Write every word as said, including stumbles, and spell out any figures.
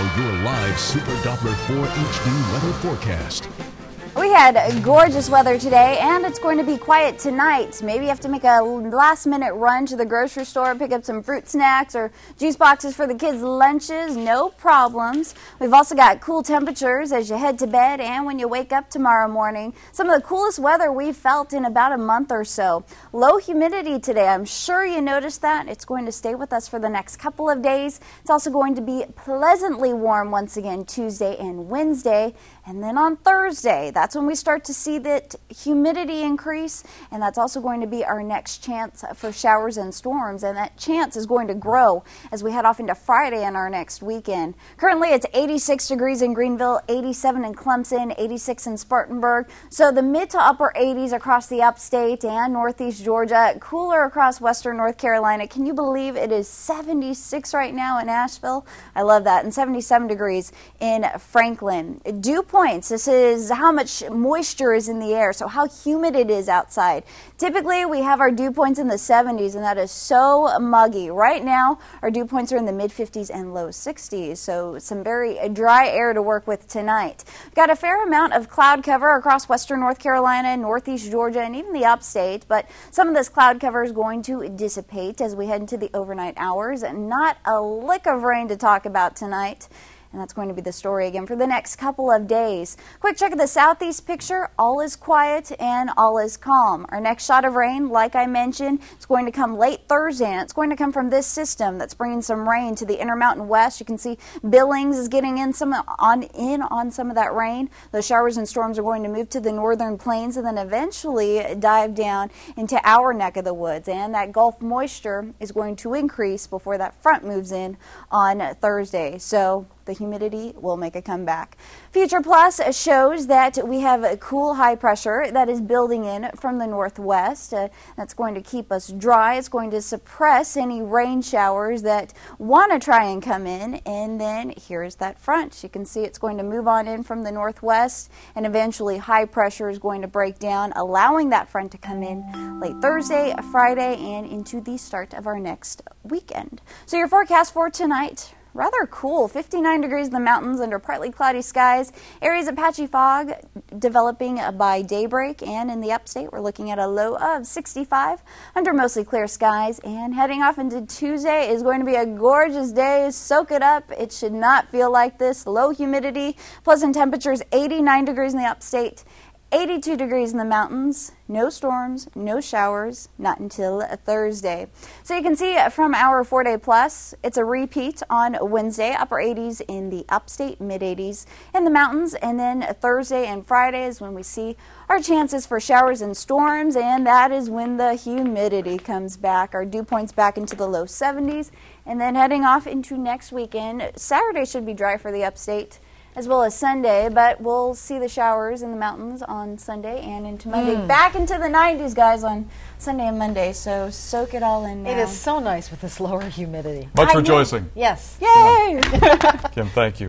your live Super Doppler four H D weather forecast. We had gorgeous weather today, and it's going to be quiet tonight. Maybe you have to make a last-minute run to the grocery store, pick up some fruit snacks or juice boxes for the kids' lunches. No problems. We've also got cool temperatures as you head to bed and when you wake up tomorrow morning. Some of the coolest weather we've felt in about a month or so. Low humidity today. I'm sure you noticed that. It's going to stay with us for the next couple of days. It's also going to be pleasantly warm once again Tuesday and Wednesday. And then on Thursday, that's when we start to see that humidity increase, and that's also going to be our next chance for showers and storms, and that chance is going to grow as we head off into Friday and our next weekend. Currently, it's eighty-six degrees in Greenville, eighty-seven in Clemson, eighty-six in Spartanburg, so the mid to upper eighties across the upstate and northeast Georgia, cooler across western North Carolina. Can you believe it is seventy-six right now in Asheville? I love that, and seventy-seven degrees in Franklin. Dew points, this is how much moisture is in the air, so how humid it is outside. Typically, we have our dew points in the seventies, and that is so muggy. Right now, our dew points are in the mid fifties and low sixties, so some very dry air to work with tonight. We've got a fair amount of cloud cover across western North Carolina, northeast Georgia, and even the upstate, but some of this cloud cover is going to dissipate as we head into the overnight hours, and not a lick of rain to talk about tonight. And that's going to be the story again for the next couple of days. Quick check of the southeast picture. All is quiet and all is calm. Our next shot of rain, like I mentioned, it's going to come late Thursday, and it's going to come from this system that's bringing some rain to the Intermountain West. You can see Billings is getting in some on in on some of that rain. Those showers and storms are going to move to the northern plains and then eventually dive down into our neck of the woods. And that Gulf moisture is going to increase before that front moves in on Thursday. So the humidity will make a comeback. Future Plus shows that we have a cool high pressure that is building in from the northwest. Uh, that's going to keep us dry. It's going to suppress any rain showers that want to try and come in. And then here's that front. You can see it's going to move on in from the northwest, and eventually high pressure is going to break down, allowing that front to come in late Thursday, Friday, and into the start of our next weekend. So your forecast for tonight: rather cool, fifty-nine degrees in the mountains under partly cloudy skies. Areas of patchy fog developing by daybreak, and in the upstate we're looking at a low of sixty-five under mostly clear skies. And heading off into Tuesday is going to be a gorgeous day. Soak it up. It should not feel like this. Low humidity, pleasant temperatures, eighty-nine degrees in the upstate, eighty-two degrees in the mountains. No storms, no showers, not until Thursday. So you can see from our four-day plus, it's a repeat on Wednesday, upper eighties in the upstate, mid eighties in the mountains, and then Thursday and Friday is when we see our chances for showers and storms, and that is when the humidity comes back. Our dew points back into the low seventies, and then heading off into next weekend. Saturday should be dry for the upstate, as well as Sunday, but we'll see the showers in the mountains on Sunday and into Monday. Mm. Back into the nineties, guys, on Sunday and Monday, so soak it all in now. It is so nice with this lower humidity. Much I rejoicing. Yes. Yay! Kim, thank you.